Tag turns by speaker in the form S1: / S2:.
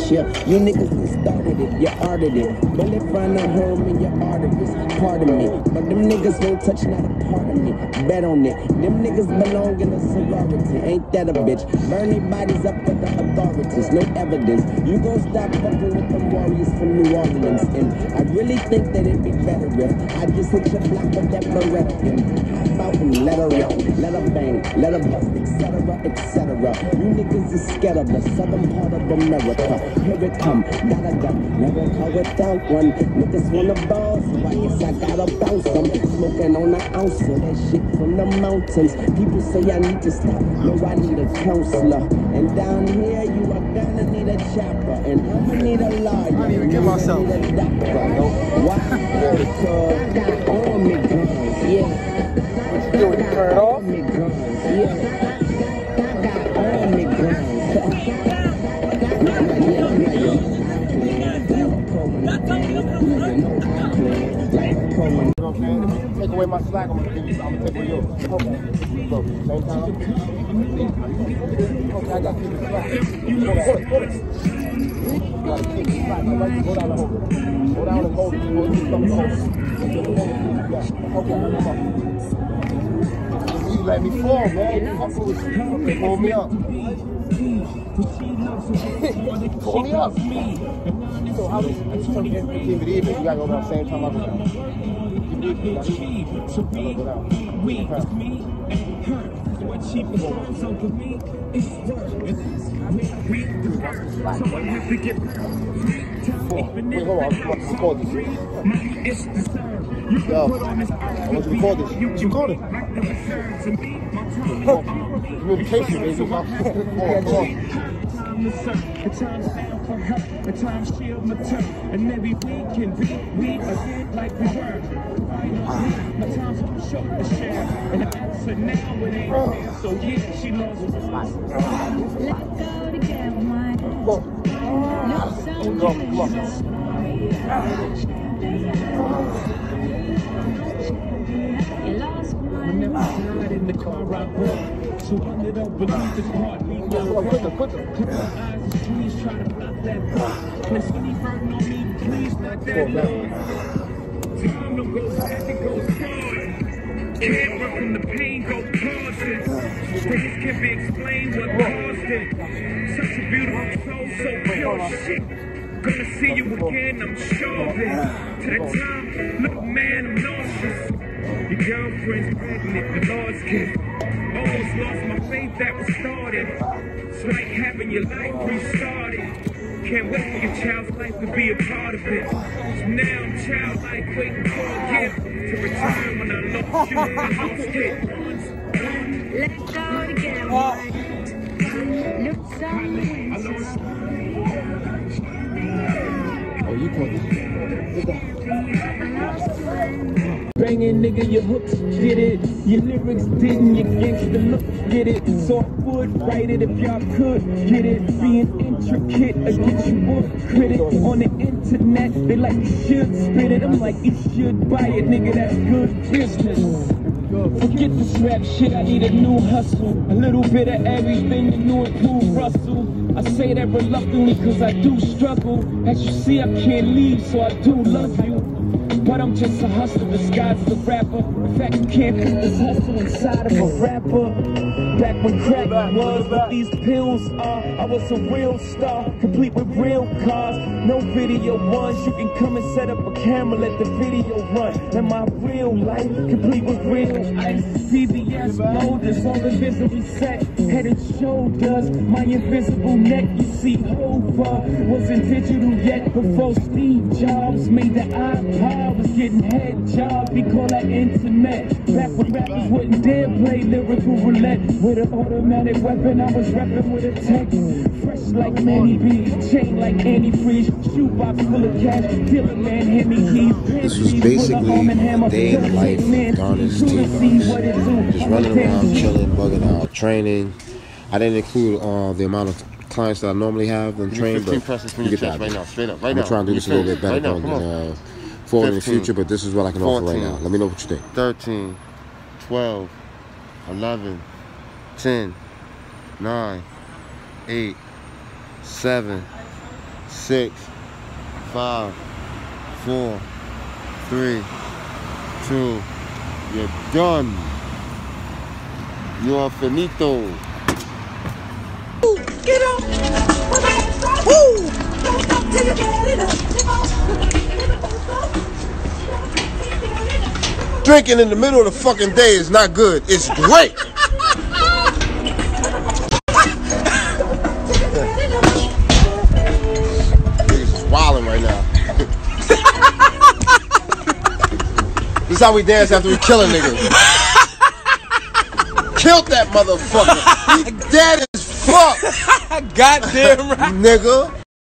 S1: bitch, yeah. You niggas that started it, you arted it. Bullet find a home in your arteries, pardon me. But them niggas won't touch not a part of me. Bet on it. Them niggas belong in a sorority. Ain't that a bitch? Burn their bodies up for the authorities. No evidence. You gon' stop fucking with them warriors from New Orleans. And I really think that it'd be better if I just hit your block with that Beretta and hop out and let her rip, let her bang, let her bust, etc., etc. You niggas is scared of the southern part of America. Here it come, gotta go, never go without one. Niggas wanna ball, so I guess I gotta bounce them. Smoking on an ounce of that shit from the mountains. People say I need to stop, no, I need a counselor. And down here, you are gonna need a chopper, and I'ma need a lawyer. I didn't even get myself. Need a doctor. Why? Because I got army guns, yeah.
S2: What you do when you turn it off?
S1: Army guns, yeah. I got army guns.
S2: Take away my slack, I'm gonna take away yours. Okay. Go. Same time. Okay, I got to keep it slack. Hold it. You gotta keep it slack. Go down and hold it. Go down and hold it. Okay, come on. You let me fall, man. Okay, pull me up. Pull me up. So how do you keep it even? You gotta go down the same time I go down. Wait, hold on, I'm record this. Yo, I want you to record this. You record it? Communication, baby. Come on. The time's down for her, the time's shield my turn, and maybe we can we again like we were. My time's too short to share, and the answer now it ain't fair. So yeah, she loves us. Let's go together, man. Go. Come on. Whenever I ride in the car, I walk. So I don't believe this part. Quicker. Eyes and trees try to block that thought. When skinny burden on me, please not that long. Time don't go fast, it goes hard. Can't run from the pain, go pauses. Things can be explained what caused it. Such a beautiful soul, so pure shit. Gonna see you again, I'm sure of it. To the time, look man, I'm nauseous. Your girlfriend's pregnant, the Lord's gift. Almost lost my faith that was started. It's like having your life restarted. Can't wait for your child's life to be a part of it. So now I'm childlike, waiting for a gift to return when I lost you and lost it. Let's go together. Look so. Oh, you caught this. Banging nigga, your hooks, get it. Your lyrics didn't, your gangsta look, get it. So I would write it if y'all could, get it. Being intricate, I get you more credit. On the internet, they like you should spit it. I'm like, you should buy it, nigga, that's good business. Forget this rap shit, I need a new hustle. A little bit of everything to new and cool Russell. I say that reluctantly cause I do struggle. As you see, I can't leave, so I do love you. But I'm just a hustler disguised as a rapper. In fact, you can't put this hustle inside of a rapper. Back when crack was what these pills are, I was a real star, complete with real cars. No video ones, you can come and set up a camera, let the video run. And my real life, complete with real ice. PBS mode, it's all invisibly set. Head and shoulders, my invisible neck. You see, over wasn't digital yet. Before Steve Jobs made the iPod, was getting head jobs. We call that internet. Back when rappers wouldn't dare play lyrical roulette. With an automatic weapon, I was rapping with a tech. Fresh like Manny B, chain like antifreeze, shoebox full of cash, dealer man, hit me keys.
S3: This was basically a day in the life of Donna's team. Just running around, chilling, bugging out, training. I didn't include the amount of clients that I normally have them trained, but you get that.
S2: Right now, straight up, right
S3: I'm
S2: now.
S3: gonna try and do this a little bit better forward in the future, but this is what I can 14, offer right now. Let me know what you think.
S2: 13, 12, 11, 10, 9, 8, 7,
S3: 6, 5, 4, 3, 2. You're done. You are finito.
S4: Get up! Woo!
S3: Drinking in the middle of the fucking day is not good. It's great. Niggas is wilding right now. This is how we dance after we kill a nigga. Killed that motherfucker. He dead as fuck.
S2: Goddamn right.
S3: Nigga.